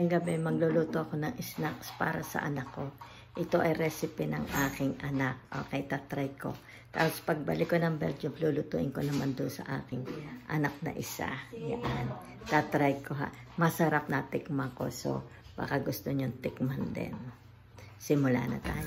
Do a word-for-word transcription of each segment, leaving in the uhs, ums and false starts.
Ngayong gabi magluluto ako ng snacks para sa anak ko. Ito ay recipe ng aking anak. Okay, tatry ko. Tapos pagbalik ko ng Belgium, lulutuin ko naman doon sa aking anak na isa. Yan. Tatry ko ha. Masarap na tikman ko. So, baka gusto niyong tikman din. Simula na tayo.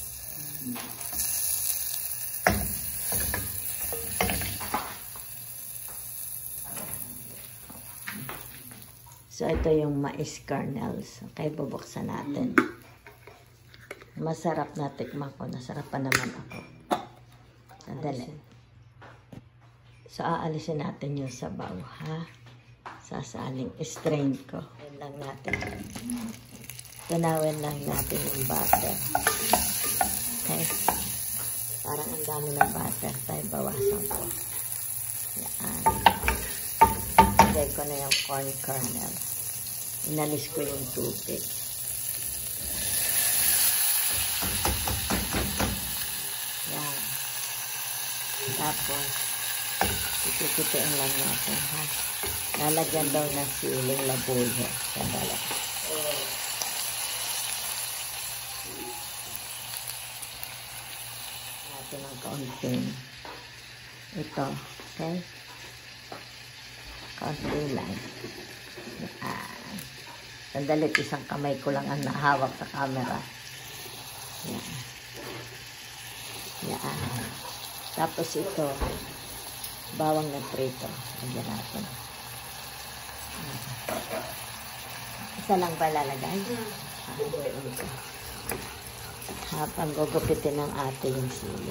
So, ito yung mais kernels. Okay, bubuksan natin. Masarap na tikman ko. Nasarapan naman ako. Sandali. So, aalisin natin yung sabaw, ha? Sasaling strain ko. Yan lang natin. Tunawin lang natin yung butter. Okay? Parang ang dami ng butter. Tayo bawasan ko. Yan. Ilagay ko na yung corn kernel. Inalis ko yung tubig. Yan. Tapos, itikitiin lang natin, ha? Lalagyan daw ng siling labuyo. Sandala. Natin ang kaunting. Ito, okay? Kaunti lang. Yan. Sandali, isang kamay ko lang ang nahawak sa camera. Yan. Yan. Tapos ito, bawang na prito. Lagyan natin. Yan. Isa lang ba lalagay? Hmm. Habang gugupitin ng ate yung sili.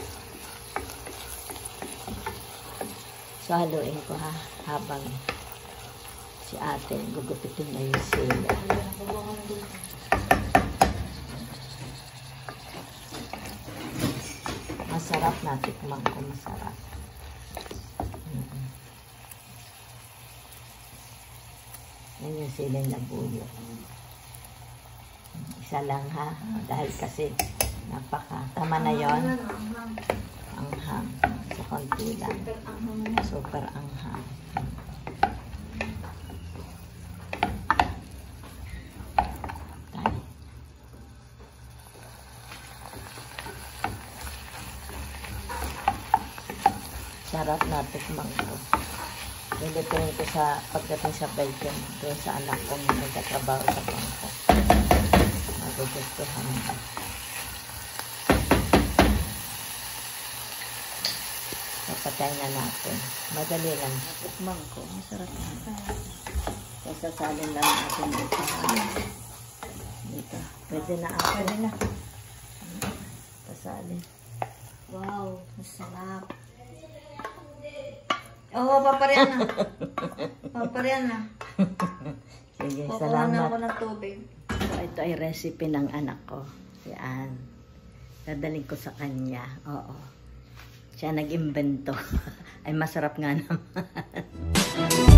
So, haluin ko ha, habang si ate gugupitin na yung sila. Masarap na, tikman ko, masarap. Mm-hmm. Yan yung siling labuyo. Isa lang ha, dahil kasi napaka, tama na yon. Anghang. Sa konti lang. Super anghang. Tayo. Sarap na tikman ko. Nilutuin ko sa pagdating sa Belgium. Doon sa anak kong nagtatrabaho sa bangko. Magugustuhan mo. Patay na natin. Madali lang. Tikman ko. Masarap na. So, sasalin lang natin dito. Dito. Pwede na ako. Pwede na. Pasalin. Wow. Masarap. Oo, oh, paparian na. Paparian na. Sige, Kukuha salamat. na ako ng tubig. So, ito ay recipe ng anak ko. Yan. Dadaling ko sa kanya. Oo. Siya nag-invento. Ay, masarap nga naman.